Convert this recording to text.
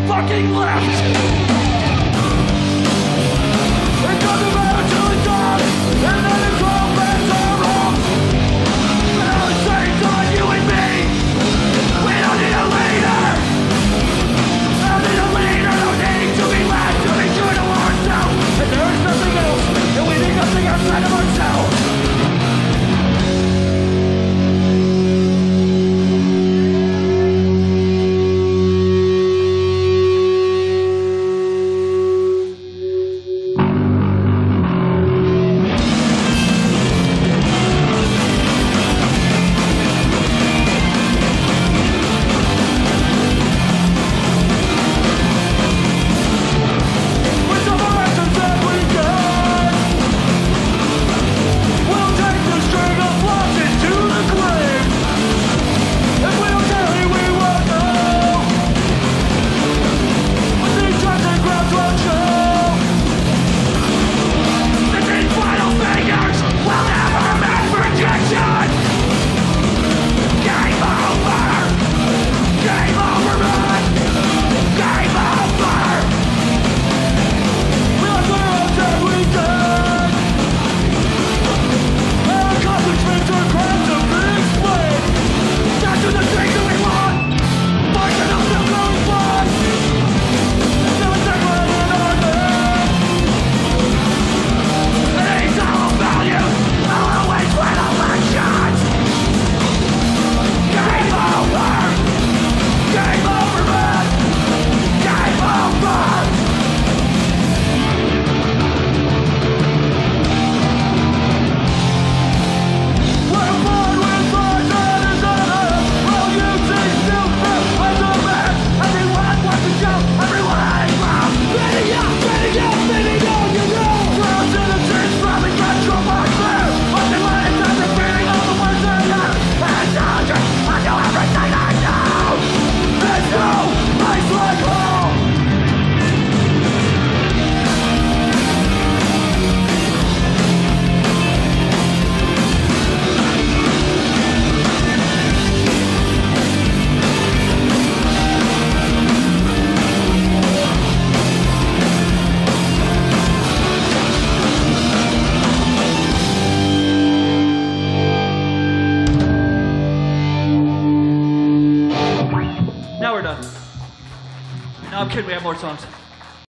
fucking left. It doesn't matter till it's done, and then it's all bets are wrong. But at the same time, you and me, we don't need a leader. I don't need a leader, don't need to be led, to be true to ourselves. And there is nothing else, and we need nothing outside of ourselves. Now we're done. No, I'm kidding, we have more songs.